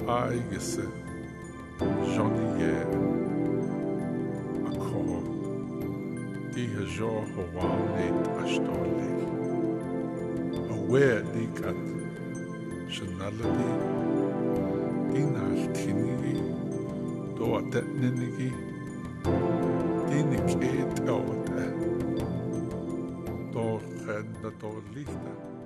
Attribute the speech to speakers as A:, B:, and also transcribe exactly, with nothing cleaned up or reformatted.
A: ai gise Johnny ye a ko di ha jo Hawaii ashtole a where di kat shanaladi di nal tinigi do at ninigi di nik et out do khen do lista